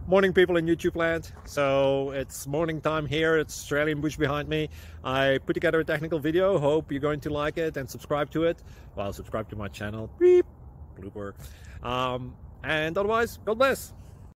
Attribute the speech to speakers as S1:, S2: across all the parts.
S1: Morning, people in YouTube land. So it's morning time here. It's Australian bush behind me. I put together a technical video. Hope you're going to like it and subscribe to it. Well, subscribe to my channel. Beep. Blooper. And otherwise, God bless.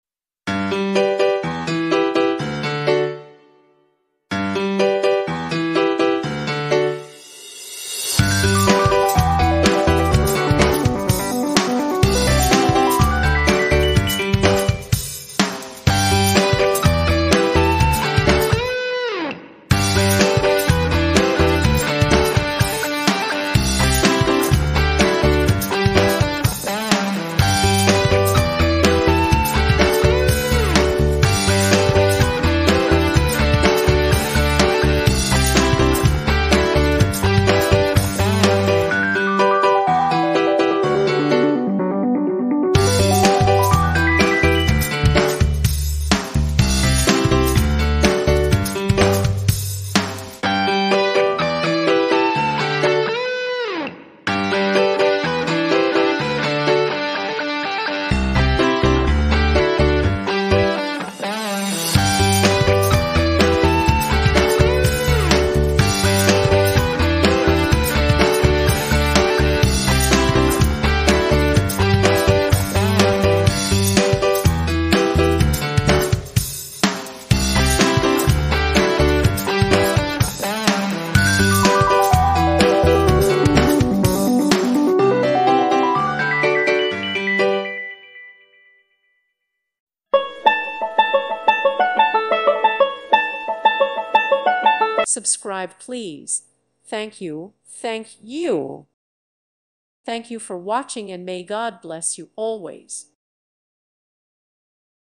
S2: Subscribe, please. Thank you. Thank you. Thank you for watching, and may God bless you always.